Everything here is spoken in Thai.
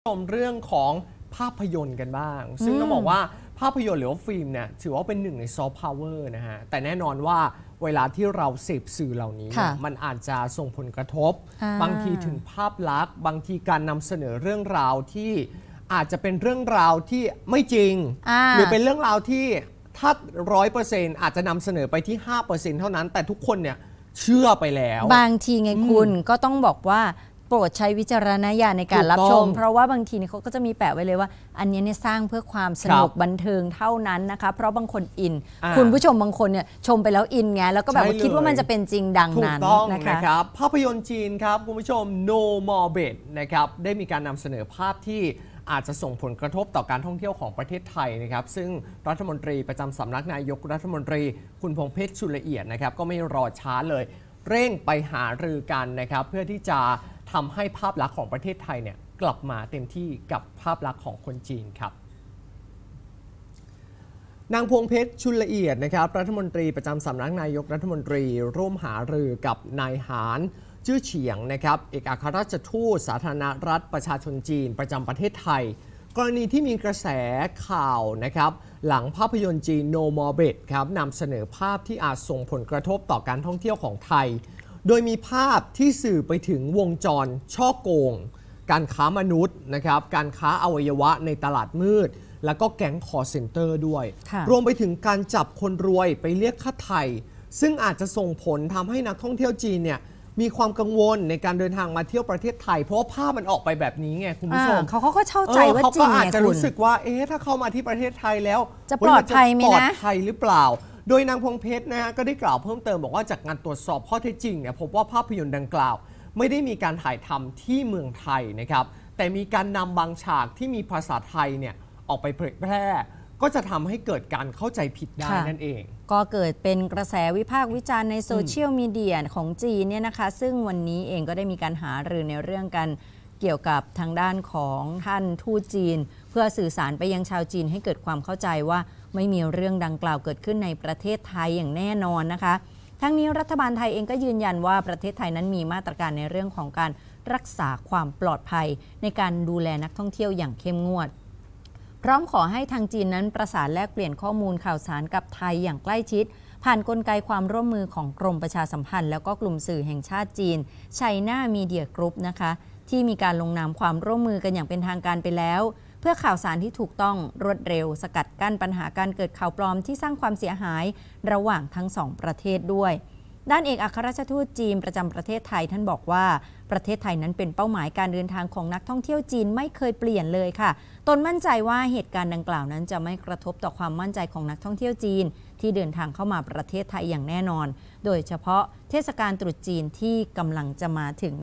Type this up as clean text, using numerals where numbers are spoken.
ชมเรื่องของภาพยนตร์กันบ้างซึ่งต้องบอกว่าภาพยนตร์หรือว่าฟิล์มเนี่ยถือว่าเป็นหนึ่งในซอฟต์พาวเวอร์นะฮะแต่แน่นอนว่าเวลาที่เราเสพสื่อเหล่านี้มันอาจจะส่งผลกระทบบางทีถึงภาพลักษณ์บางทีการนำเสนอเรื่องราวที่อาจจะเป็นเรื่องราวที่ไม่จริงหรือเป็นเรื่องราวที่ถ้า 100% อาจจะนำเสนอไปที่ 5% เท่านั้นแต่ทุกคนเนี่ยเชื่อไปแล้วบางทีไงคุณก็ต้องบอกว่าโปรดใช้วิจารณญาณในการรับชมเพราะว่าบางทีเขาก็จะมีแปะไว้เลยว่าอันนี้เนี่ยสร้างเพื่อความสนุกบันเทิงเท่านั้นนะคะเพราะบางคนอินคุณผู้ชมบางคนเนี่ยชมไปแล้วอินไงแล้วก็แบบคิดว่ามันจะเป็นจริงดังนั้นนะครับภาพยนตร์จีนครับคุณผู้ชม No More Bed นะครับได้มีการนำเสนอภาพที่อาจจะส่งผลกระทบต่อการท่องเที่ยวของประเทศไทยนะครับซึ่งรัฐมนตรีประจำสำนักนายกรัฐมนตรีคุณพงษ์เพชรชุลละเอียดนะครับก็ไม่รอช้าเลยเร่งไปหารือกันนะครับเพื่อที่จะทำให้ภาพลักษณ์ของประเทศไทยเนี่ยกลับมาเต็มที่กับภาพลักษณ์ของคนจีนครับนางพวงเพชรชุลละเอียดนะครับรัฐมนตรีประจำสำนักนายกรัฐมนตรีร่วมหารือกับนายหานจื้อเฉียงนะครับเอกอัครราชทูตสาธารณรัฐประชาชนจีนประจำประเทศไทยกรณีที่มีกระแสข่าวนะครับหลังภาพยนตร์จีน No More Bed ครับนำเสนอภาพที่อาจส่งผลกระทบต่อการท่องเที่ยวของไทยโดยมีภาพที่สื่อไปถึงวงจรช่อโกงการค้ามนุษย์นะครับการค้าอวัยวะในตลาดมืดแล้วก็แก๊งคอร์เซ็นเตอร์ด้วยรวมไปถึงการจับคนรวยไปเรียกค่าไถ่ซึ่งอาจจะส่งผลทำให้นักท่องเที่ยวจีนเนี่ยมีความกังวลในการเดินทางมาเที่ยวประเทศไทยเพราะว่าภาพมันออกไปแบบนี้ไงคุณผู้ชมเขาก็เข้าใจว่าจริงไงคุณเขาก็อาจจะรู้สึกว่าถ้าเข้ามาที่ประเทศไทยแล้วจะปลอดภัยไหมนะปลอดภัยหรือเปล่าโดยนางพวงเพชรนะฮะก็ได้กล่าวเพิ่มเติมบอกว่าจากการตรวจสอบข้อเท็จจริงเนี่ยพบว่าภาพยนตร์ดังกล่าวไม่ได้มีการถ่ายทำที่เมืองไทยนะครับแต่มีการนำบางฉากที่มีภาษาไทยเนี่ยออกไปเผยแพร่ก็จะทำให้เกิดการเข้าใจผิดได้นั่นเองก็เกิดเป็นกระแสวิพากษ์วิจารณ์ในโซเชียลมีเดียของจีนเนี่ยนะคะซึ่งวันนี้เองก็ได้มีการหารือในเรื่องกันเกี่ยวกับทางด้านของท่านทูตจีนเพื่อสื่อสารไปยังชาวจีนให้เกิดความเข้าใจว่าไม่มีเรื่องดังกล่าวเกิดขึ้นในประเทศไทยอย่างแน่นอนนะคะทั้งนี้รัฐบาลไทยเองก็ยืนยันว่าประเทศไทยนั้นมีมาตรการในเรื่องของการรักษาความปลอดภัยในการดูแลนักท่องเที่ยวอย่างเข้มงวดพร้อมขอให้ทางจีนนั้นประสานแลกเปลี่ยนข้อมูลข่าวสารกับไทยอย่างใกล้ชิดผ่านกลไกความร่วมมือของกรมประชาสัมพันธ์แล้วก็กลุ่มสื่อแห่งชาติจีน China Media Group นะคะที่มีการลงนามความร่วมมือกันอย่างเป็นทางการไปแล้วเพื่อข่าวสารที่ถูกต้องรวดเร็วสกัดกั้นปัญหาการเกิดข่าวปลอมที่สร้างความเสียหายระหว่างทั้งสองประเทศด้วยด้านเอกอัครราชทูตจีนประจำประเทศไทยท่านบอกว่าประเทศไทยนั้นเป็นเป้าหมายการเดินทางของนักท่องเที่ยวจีนไม่เคยเปลี่ยนเลยค่ะตนมั่นใจว่าเหตุการณ์ดังกล่าวนั้นจะไม่กระทบต่อความมั่นใจของนักท่องเที่ยวจีนที่เดินทางเข้ามาประเทศไทยอย่างแน่นอนโดยเฉพาะเทศกาลตรุษจีนที่กำลังจะมาถึง